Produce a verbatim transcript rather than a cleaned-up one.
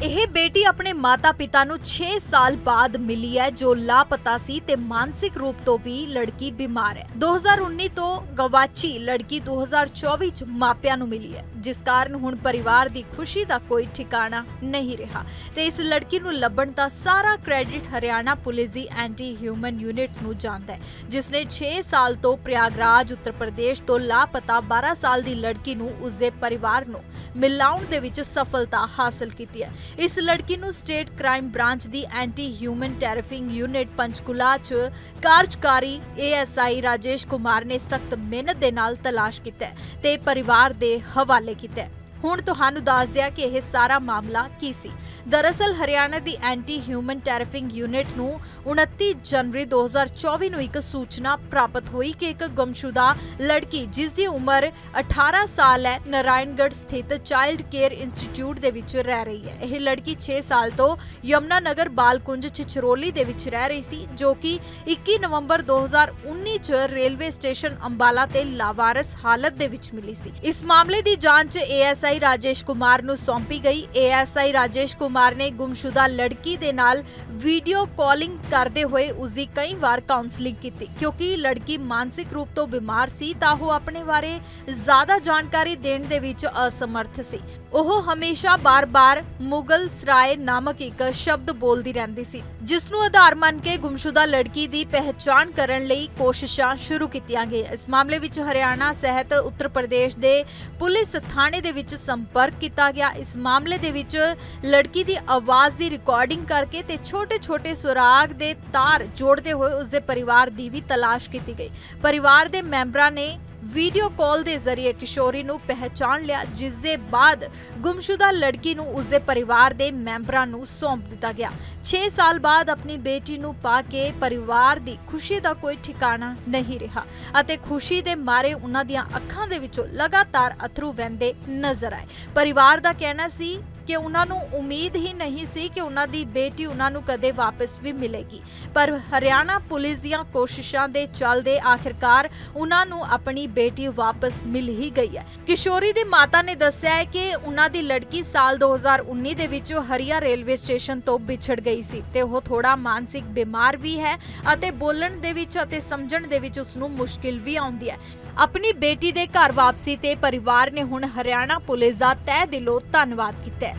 ਇਹ ਬੇਟੀ ਆਪਣੇ ਮਾਤਾ-ਪਿਤਾ ਨੂੰ छे साल बाद मिली है जो लापता सी ते मानसिक रूप तो भी लड़की बीमार है। दो हज़ार उन्नीस तो गवाची लड़की दो हज़ार चौबीस च मापियां नूं मिली है, जिस कारण हुण परिवार दी खुशी दा कोई ठिकाना नहीं रहा ते इस लड़की नूं लभण दा सारा क्रेडिट हरियाणा पुलिस दी एंटी ह्यूमन यूनिट नूं जांदा है, जिसने छे साल तो प्रयागराज उत्तर प्रदेश तो लापता बारह साल दी लड़की नूं उसदे परिवार नूं मिलाउण दे विच सफलता हासिल कीती है। इस लड़की नूं स्टेट क्राइम ब्रांच दी anti human trafficking unit Panchkula च कार्यकारी A S I Rajesh Kumar ने सख्त मेहनत दे नाल तलाश कीता ते परिवार दे हवाले कीता। हुण तुहानू दस दिया कि यह सारा मामला की सी। दरअसल हरियाणा दी एंटी ह्यूमन टैरिफिंग यूनिट नूं उनतीस जनवरी दो हज़ार चौबीस नूं एक सूचना प्राप्त हुई कि एक गुमशुदा लड़की जिसकी उम्र अठारह साल है नारायणगढ़ स्थित चाइल्ड केयर इंस्टीट्यूट दे विच रह रही है। यह लड़की छे साल तो यमुनानगर बालकुंज छिछरोली दे विच रह रही सी, जो कि इक्कीस नवंबर दो हज़ार उन्नीस च रेलवे स्टेशन अंबाला ते लावारस हालत दे विच मिली सी। इस मामले दी जांच A S I Rajesh Kumar नूं सौंपी गई। A S I Rajesh Kumar ने गुमशुदा लड़की दे नाल वीडियो कॉलिंग करते हुए उसकी कई बार काउंसलिंग की, क्योंकि लड़की मानसिक रूप तो बीमार सी तां ओह अपने बारे ज्यादा जानकारी देण दे विच असमर्थ सी। ओह हमेशा बार बार मुगल सराय नामक एक शब्द बोलती रहती सी, जिसनूं आधार मान के गुमशुदा लड़की की पहचान करने लई कोशिशां शुरू कीतियां गईयां। इस मामले विच हरियाणा सहित उत्तर प्रदेश दे पुलिस थाणे दे विच संपर्क किया गया। इस मामले दे विच लड़की की आवाज की रिकॉर्डिंग करके ते छोटे छोटे सुराग दे तार जोड़ते हुए उसके परिवार की भी तलाश की गई। परिवार के मैंबरां ने वीडियो कॉल के जरिए किशोरी नूं पहचान लिया, जिस दे बाद गुमशुदा लड़की नूं उसके परिवार के मैंबरां नूं सौंप दिता गया। छे साल बाद अपनी बेटी नूं पा के परिवार की खुशी का कोई ठिकाना नहीं रहा अते खुशी दे मारे उन्हां दीआं अखां दे विचों लगातार अथरू वहंदे नजर आए। परिवार का कहना सी कि उन्होंने उम्मीद ही नहीं सी कि उन्हां दी बेटी उन्होंने कदे वापस भी मिलेगी, पर हरियाणा पुलिस दीआं कोशिशां दे चलदे आखिरकार उन्होंने अपनी बेटी वापस मिल ही गई है। किशोरी दी माता ने दस्सिया है कि उन्हां दी लड़की साल दो हज़ार उन्नीस दे विच हरिया रेलवे स्टेशन तो विछड़ गई सी ते ओह थोड़ा मानसिक बीमार भी है अते बोलण दे विच अते समझण दे विच उसनूं मुश्किल भी आउंदी है। अपनी बेटी दे घर वापसी ते परिवार ने हुण हरियाणा पुलिस दा तहे दिलों धन्नवाद कीता है।